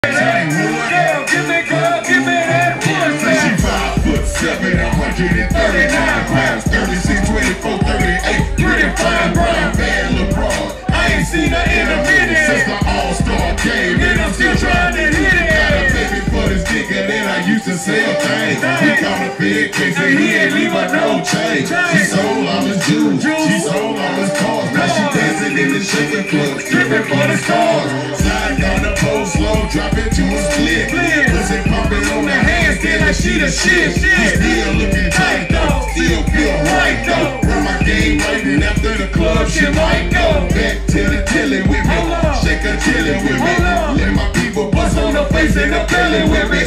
Girl, give me that pussy. She 5'7", 139 pounds, 36, 24, 38. Pretty fine, brown, bad LeBron. I ain't seen her in a minute since the All-Star game, and I'm still trying to hit it. Got a baby for this nigga that I used to sell things. He caught a big case and he ain't leave her no change. She sold all his jewels, she sold all his cars. Now she dancing in the shaking club, stripping for the stars. Sliding down the pole slow, drop it to a split. Pussy pumping on the handstand like she the shit. She still looking tight though, still feel right though. Run my game right, and after the club she might go back to the tilly with me, shake her chili with me. Let my people bust on the face and the belly with me.